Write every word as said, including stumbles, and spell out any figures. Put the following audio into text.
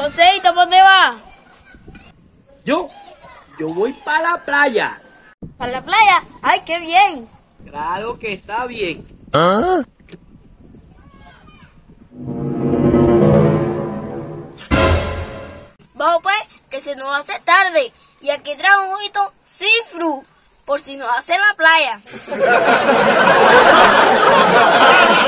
Joséito, ¿para dónde va? Yo, yo voy para la playa. ¿Para la playa? ¡Ay, qué bien! Claro que está bien. ¿Ah? Vamos pues, que se nos hace tarde. Y aquí trae un juguito cifru, por si nos hace en la playa.